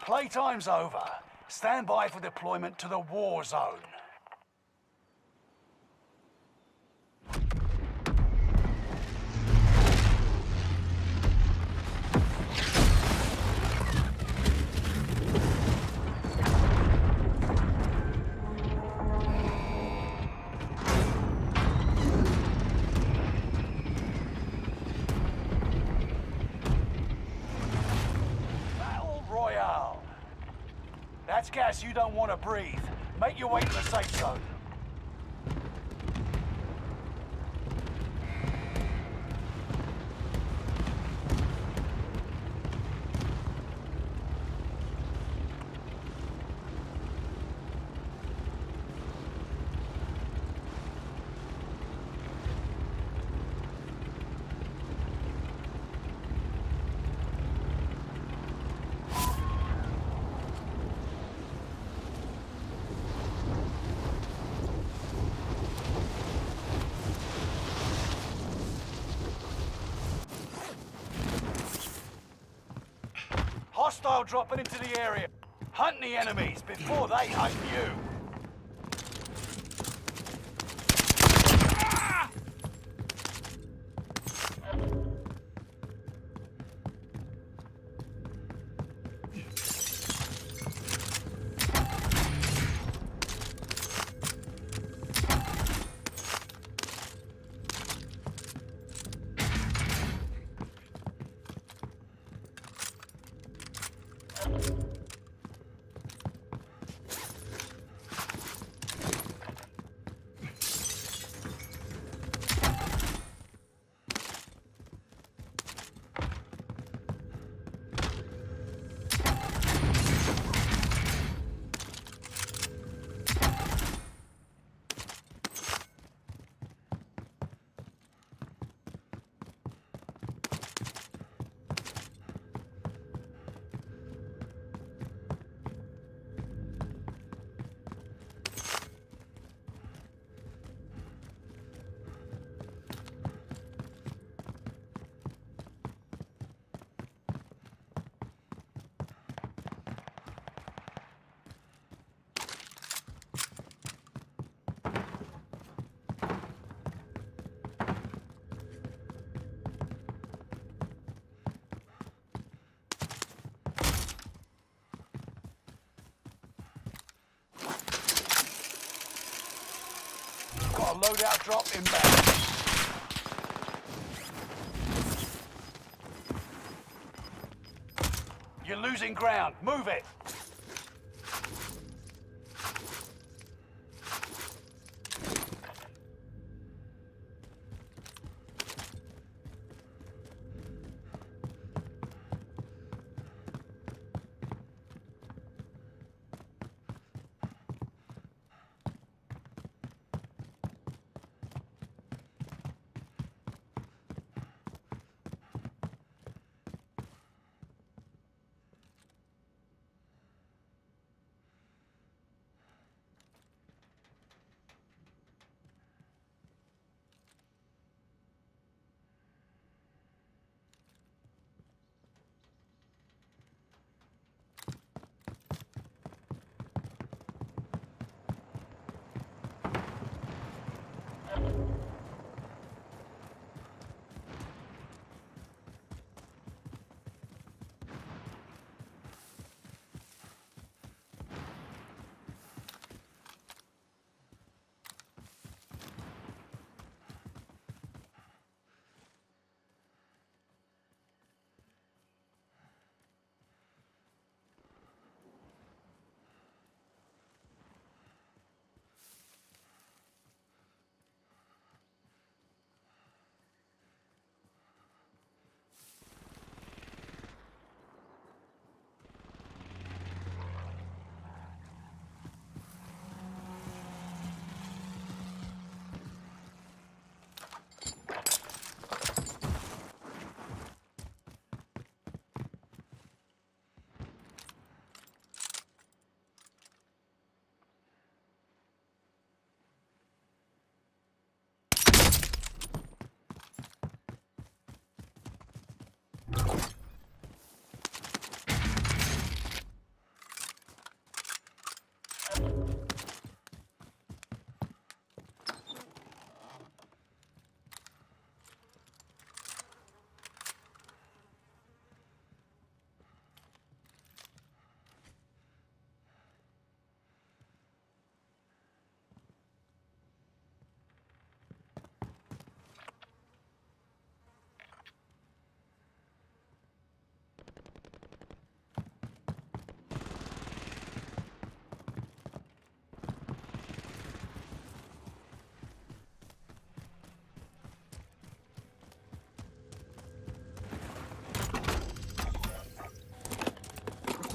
Playtime's over. Stand by for deployment to the war zone. That's gas you don't want to breathe. Make your way to the safe zone. Hostile dropping into the area. Hunt the enemies before they hunt you. Got a loadout drop inbound. You're losing ground. Move it.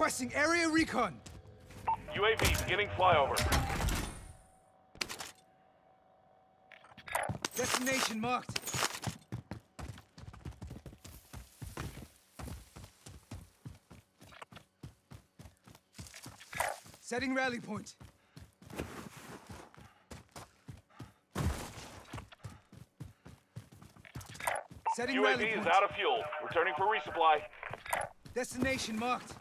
Requesting area recon. UAV beginning flyover. Destination marked. Setting rally point. Setting rally UAV point. is out of fuel. Returning for resupply. Destination marked.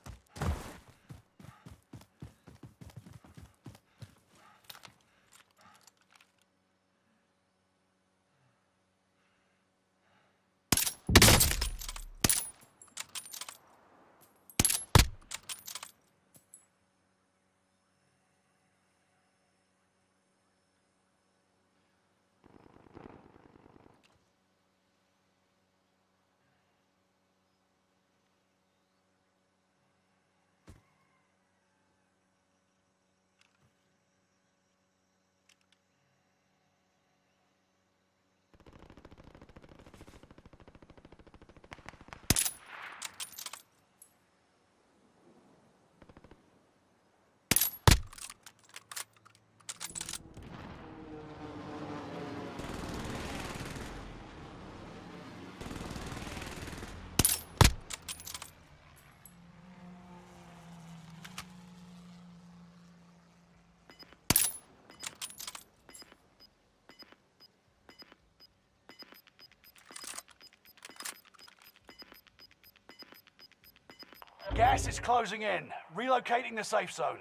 Gas is closing in. Relocating the safe zone.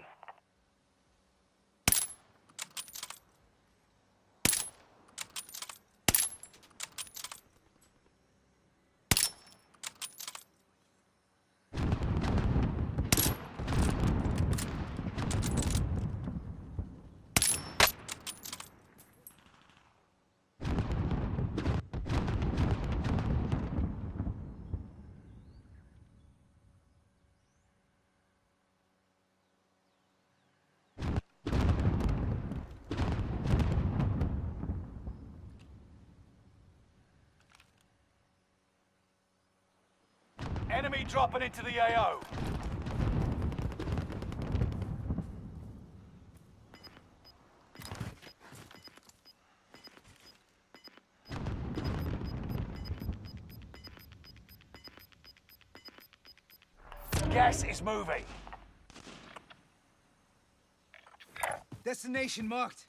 Enemy dropping into the AO. Gas is moving. Destination marked.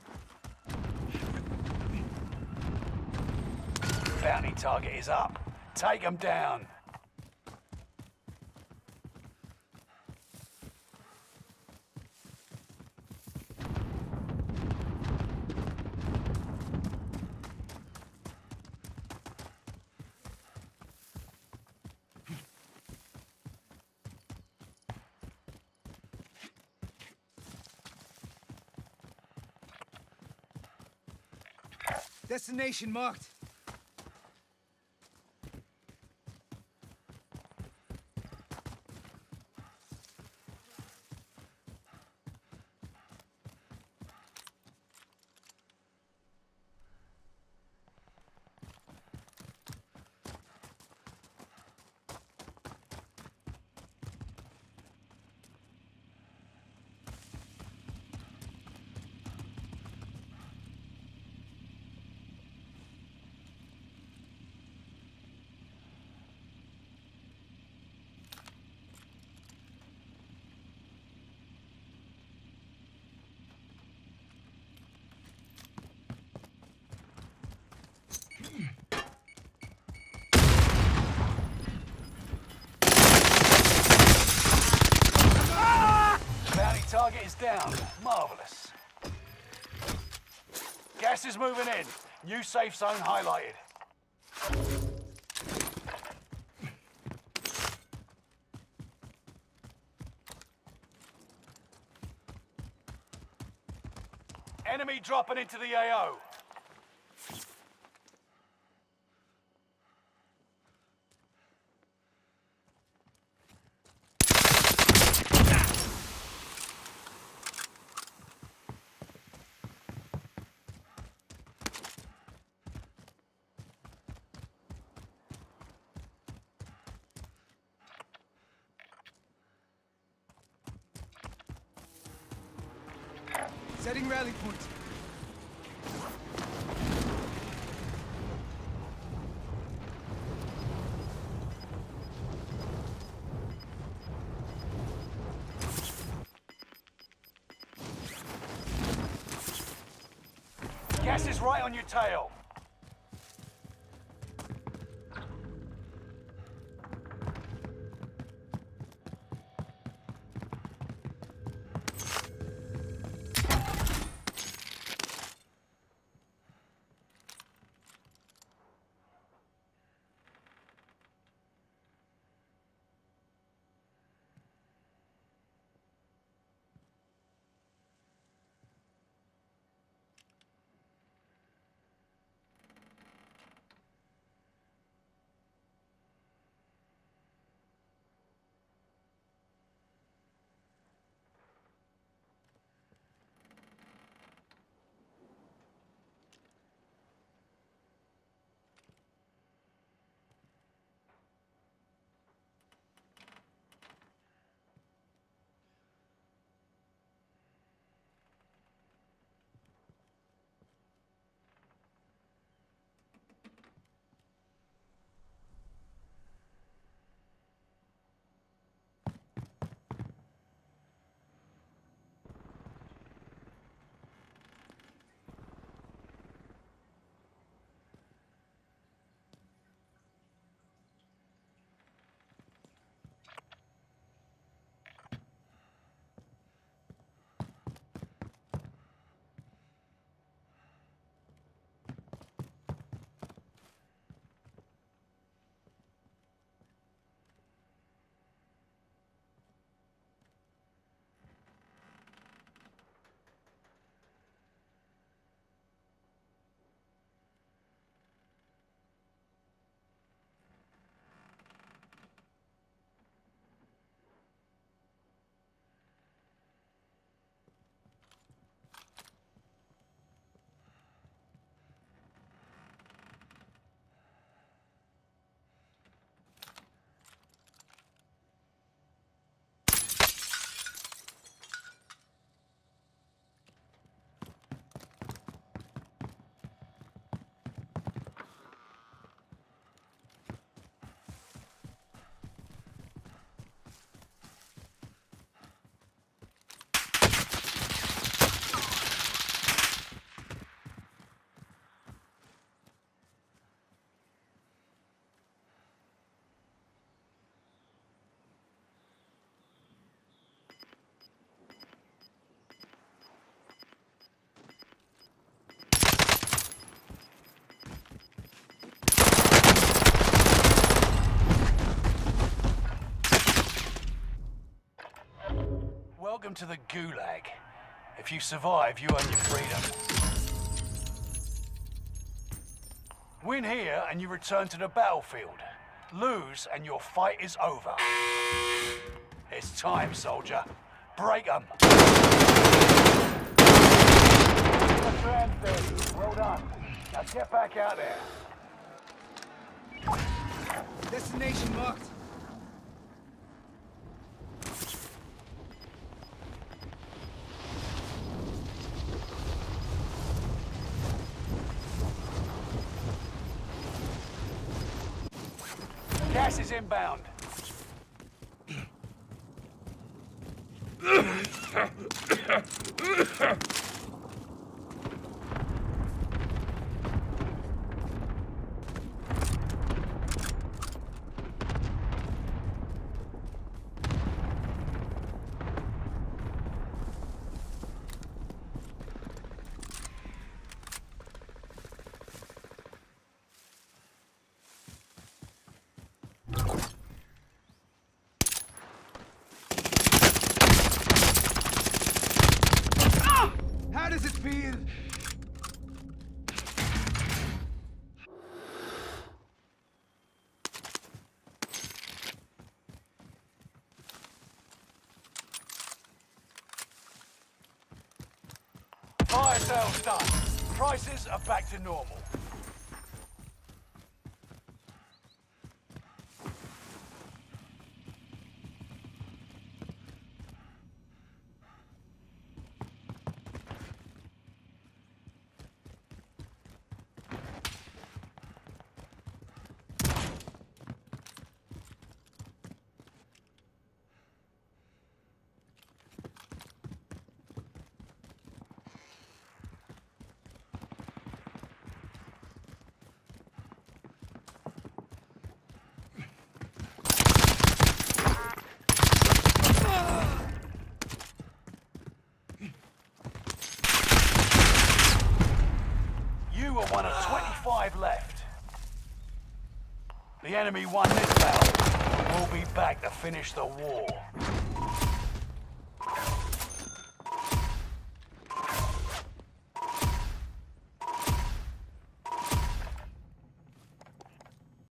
Bounty target is up. Take them down. Destination marked. Bounty target is down. Marvelous. Gas is moving in. New safe zone highlighted. Enemy dropping into the AO. Setting rally point. Gas is right on your tail. Welcome to the Gulag. If you survive, you earn your freedom. Win here and you return to the battlefield. Lose and your fight is over. It's time, soldier. Break 'em. Well done. Now get back out there. Destination marked. Gas is inbound. How does it feel? Fire sales done. Prices are back to normal. You are one of 25 left. The enemy won this battle. We'll be back to finish the war.